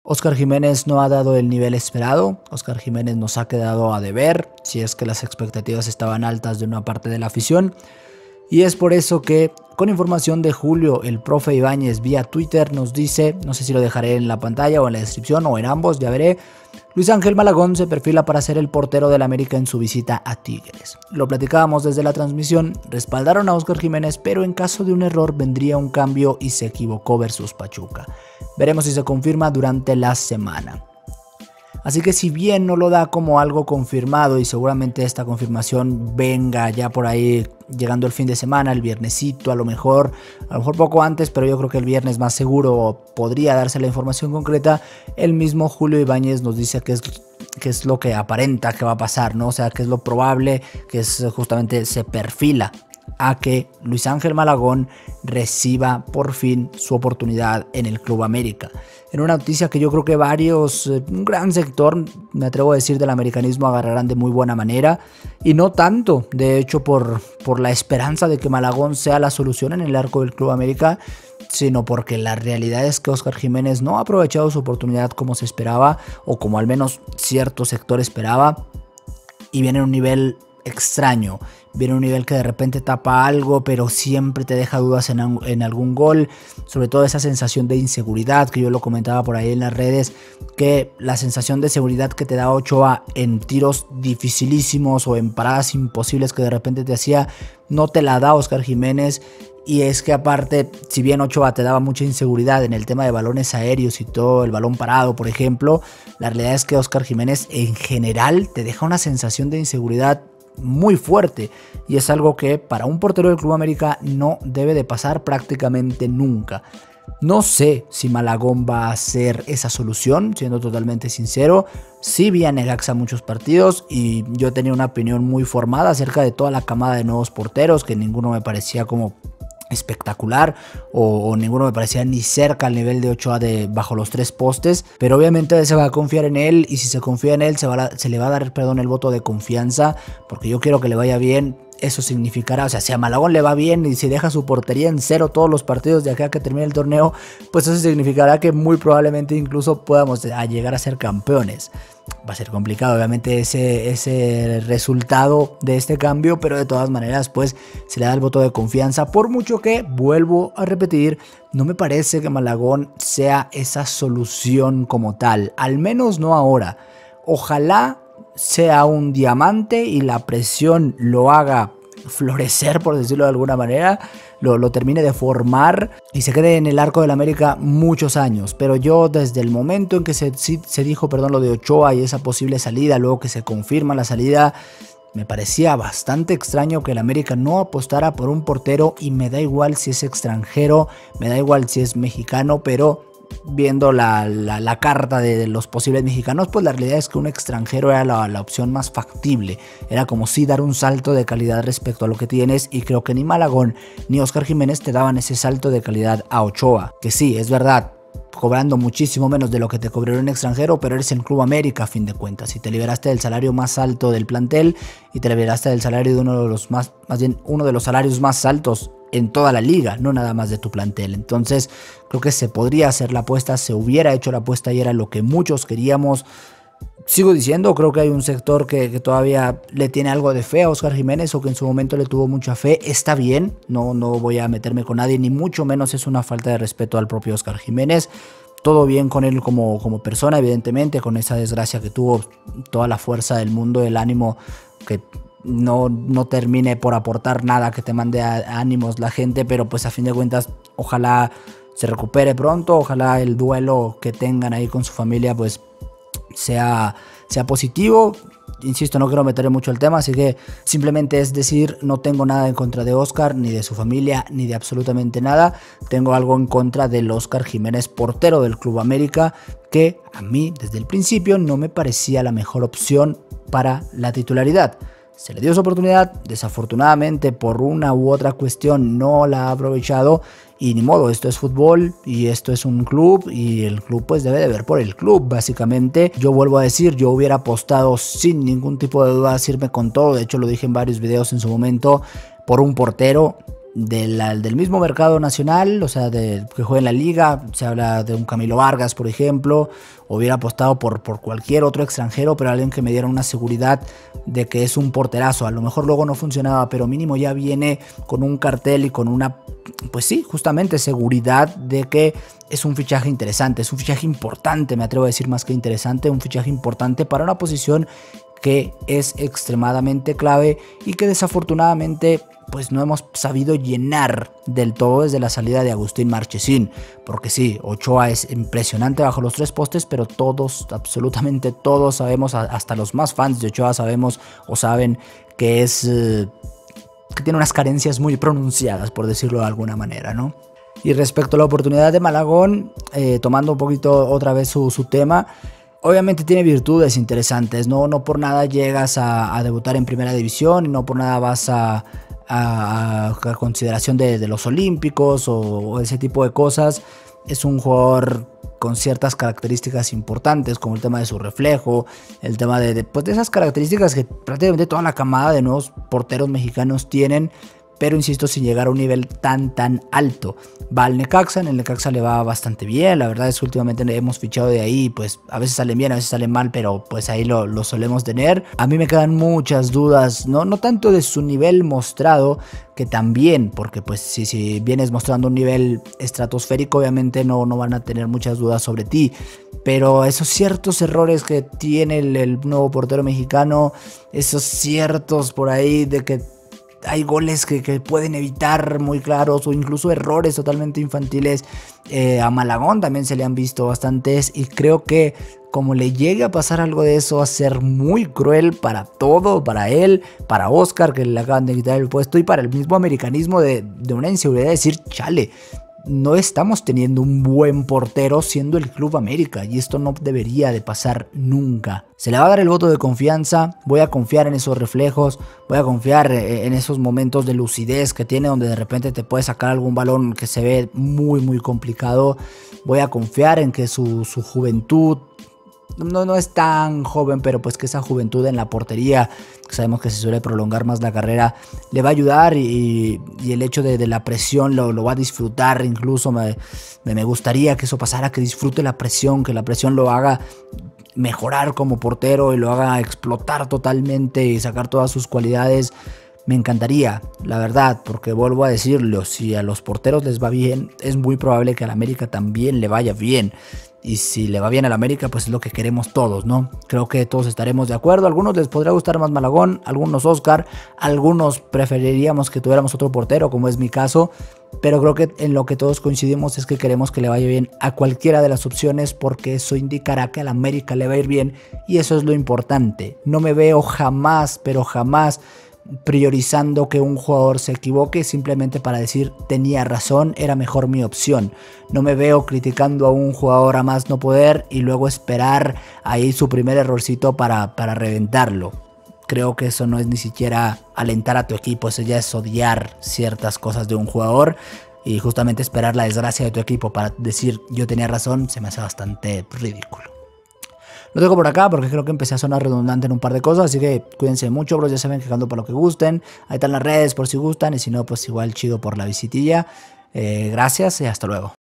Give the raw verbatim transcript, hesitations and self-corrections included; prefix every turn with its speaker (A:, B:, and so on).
A: Óscar Jiménez no ha dado el nivel esperado, Óscar Jiménez nos ha quedado a deber, si es que las expectativas estaban altas de una parte de la afición. Y es por eso que, con información de Julio, el profe Ibáñez vía Twitter nos dice, no sé si lo dejaré en la pantalla o en la descripción o en ambos, ya veré, Luis Ángel Malagón se perfila para ser el portero del América en su visita a Tigres. Lo platicábamos desde la transmisión, respaldaron a Óscar Jiménez, pero en caso de un error vendría un cambio y se equivocó versus Pachuca. Veremos si se confirma durante la semana. Así que si bien no lo da como algo confirmado y seguramente esta confirmación venga ya por ahí llegando el fin de semana, el viernesito a lo mejor, a lo mejor poco antes, pero yo creo que el viernes más seguro podría darse la información concreta, el mismo Julio Ibáñez nos dice que es, que es lo que aparenta que va a pasar, ¿no? O sea, que es lo probable, que es justamente se perfila a que Luis Ángel Malagón reciba por fin su oportunidad en el Club América. En una noticia que yo creo que varios, un gran sector, me atrevo a decir, del americanismo agarrarán de muy buena manera, y no tanto, de hecho, por, por la esperanza de que Malagón sea la solución en el arco del Club América, sino porque la realidad es que Óscar Jiménez no ha aprovechado su oportunidad como se esperaba, o como al menos cierto sector esperaba, y viene a un nivel extraño, viene un nivel que de repente tapa algo, pero siempre te deja dudas en, en algún gol, sobre todo esa sensación de inseguridad que yo lo comentaba por ahí en las redes, que la sensación de seguridad que te da Ochoa en tiros dificilísimos o en paradas imposibles que de repente te hacía, no te la da Óscar Jiménez. Y es que aparte, si bien Ochoa te daba mucha inseguridad en el tema de balones aéreos y todo, el balón parado por ejemplo, la realidad es que Óscar Jiménez en general te deja una sensación de inseguridad muy fuerte, y es algo que para un portero del Club América no debe de pasar prácticamente nunca. No sé si Malagón va a ser esa solución, siendo totalmente sincero. Sí vi a Necaxa muchos partidos y yo tenía una opinión muy formada acerca de toda la camada de nuevos porteros, que ninguno me parecía como espectacular o, o ninguno me parecía ni cerca al nivel de Ochoa de bajo los tres postes, pero obviamente se va a confiar en él, y si se confía en él se, va a, se le va a dar perdón el voto de confianza, porque yo quiero que le vaya bien. Eso significará, o sea, si a Malagón le va bien y si deja su portería en cero todos los partidos de acá a que termine el torneo, pues eso significará que muy probablemente incluso podamos a llegar a ser campeones. Va a ser complicado obviamente ese, ese resultado de este cambio, pero de todas maneras pues se le da el voto de confianza, por mucho que, vuelvo a repetir, no me parece que Malagón sea esa solución como tal, al menos no ahora. Ojalá sea un diamante y la presión lo haga florecer, por decirlo de alguna manera, lo, lo termine de formar y se quede en el arco del América muchos años. Pero yo desde el momento en que se, se dijo perdón lo de Ochoa y esa posible salida, luego que se confirma la salida, me parecía bastante extraño que el América no apostara por un portero, y me da igual si es extranjero, me da igual si es mexicano, pero viendo la, la, la carta de, de los posibles mexicanos, pues la realidad es que un extranjero era la, la opción más factible. Era como si dar un salto de calidad respecto a lo que tienes, y creo que ni Malagón ni Óscar Jiménez te daban ese salto de calidad a Ochoa, que sí, es verdad, cobrando muchísimo menos de lo que te cobraría un extranjero, pero eres el Club América a fin de cuentas, y te liberaste del salario más alto del plantel, y te liberaste del salario de uno de los más, más bien uno de los salarios más altos en toda la liga, no nada más de tu plantel. Entonces creo que se podría hacer la apuesta, se hubiera hecho la apuesta y era lo que muchos queríamos. Sigo diciendo, creo que hay un sector que, que todavía le tiene algo de fe a Óscar Jiménez, o que en su momento le tuvo mucha fe. Está bien, no, no voy a meterme con nadie, ni mucho menos es una falta de respeto al propio Óscar Jiménez. Todo bien con él como, como persona, evidentemente, con esa desgracia que tuvo, toda la fuerza del mundo, el ánimo, que no, no termine por aportar nada que te mande a, ánimos la gente, pero pues a fin de cuentas ojalá se recupere pronto, ojalá el duelo que tengan ahí con su familia pues sea, sea positivo. Insisto, no quiero meter mucho el tema, así que simplemente es decir, no tengo nada en contra de Óscar, ni de su familia, ni de absolutamente nada. Tengo algo en contra del Óscar Jiménez, portero del Club América, que a mí desde el principio no me parecía la mejor opción para la titularidad. Se le dio su oportunidad, desafortunadamente por una u otra cuestión no la ha aprovechado, y ni modo, esto es fútbol y esto es un club, y el club pues debe de ver por el club básicamente. Yo vuelvo a decir, yo hubiera apostado sin ningún tipo de duda, irme con todo, de hecho lo dije en varios videos en su momento, por un portero. de la, del mismo mercado nacional, o sea, de, que juega en la liga. Se habla de un Camilo Vargas, por ejemplo. Hubiera apostado por, por cualquier otro extranjero, pero alguien que me diera una seguridad de que es un porterazo. A lo mejor luego no funcionaba, pero mínimo ya viene con un cartel y con una, pues sí, justamente seguridad de que es un fichaje interesante, es un fichaje importante, me atrevo a decir más que interesante, un fichaje importante para una posición que es extremadamente clave y que desafortunadamente pues no hemos sabido llenar del todo desde la salida de Agustín Marchesín, porque sí, Ochoa es impresionante bajo los tres postes, pero todos, absolutamente todos sabemos, hasta los más fans de Ochoa sabemos o saben que es eh, que tiene unas carencias muy pronunciadas, por decirlo de alguna manera, ¿no? Y respecto a la oportunidad de Malagón, eh, tomando un poquito otra vez su, su tema, obviamente tiene virtudes interesantes, no, no por nada llegas a, a debutar en primera división y no por nada vas a, a, a consideración de, de los olímpicos o, o ese tipo de cosas. Es un jugador con ciertas características importantes, como el tema de su reflejo, el tema de, de, pues de esas características que prácticamente toda la camada de nuevos porteros mexicanos tienen, pero insisto, sin llegar a un nivel tan tan alto. Va al Necaxa, en el Necaxa le va bastante bien, la verdad es que últimamente hemos fichado de ahí, pues a veces salen bien, a veces salen mal, pero pues ahí lo, lo solemos tener. A mí me quedan muchas dudas, no, no tanto de su nivel mostrado, que también, porque pues si, si vienes mostrando un nivel estratosférico, obviamente no, no van a tener muchas dudas sobre ti, pero esos ciertos errores que tiene el, el nuevo portero mexicano, esos ciertos por ahí de que hay goles que, que pueden evitar muy claros o incluso errores totalmente infantiles. Eh, a Malagón también se le han visto bastantes y creo que como le llegue a pasar algo de eso va a ser muy cruel para todo, para él, para Oscar que le acaban de quitar el puesto y para el mismo americanismo de, de una inseguridad de decir, chale, no estamos teniendo un buen portero siendo el Club América y esto no debería de pasar nunca. Se le va a dar el voto de confianza, voy a confiar en esos reflejos, voy a confiar en esos momentos de lucidez que tiene donde de repente te puede sacar algún balón que se ve muy muy complicado. Voy a confiar en que su, su juventud, No, no es tan joven, pero pues que esa juventud en la portería, que sabemos que se suele prolongar más la carrera, le va a ayudar y, y el hecho de, de la presión lo, lo va a disfrutar. Incluso me, me gustaría que eso pasara, que disfrute la presión, que la presión lo haga mejorar como portero y lo haga explotar totalmente y sacar todas sus cualidades. Me encantaría, la verdad, porque vuelvo a decirlo, si a los porteros les va bien, es muy probable que al América también le vaya bien. Y si le va bien al América, pues es lo que queremos todos, ¿no? Creo que todos estaremos de acuerdo. A algunos les podrá gustar más Malagón, algunos Oscar, algunos preferiríamos que tuviéramos otro portero, como es mi caso. Pero creo que en lo que todos coincidimos es que queremos que le vaya bien a cualquiera de las opciones, porque eso indicará que al América le va a ir bien y eso es lo importante. No me veo jamás, pero jamás priorizando que un jugador se equivoque simplemente para decir tenía razón, era mejor mi opción. No me veo criticando a un jugador a más no poder y luego esperar ahí su primer errorcito para, para reventarlo. Creo que eso no es ni siquiera alentar a tu equipo, eso ya es odiar ciertas cosas de un jugador y justamente esperar la desgracia de tu equipo para decir yo tenía razón se me hace bastante ridículo. Lo dejo por acá porque creo que empecé a sonar redundante en un par de cosas, así que cuídense mucho, bros, ya saben que ando para lo que gusten. Ahí están las redes por si gustan y si no, pues igual chido por la visitilla. Eh, gracias y hasta luego.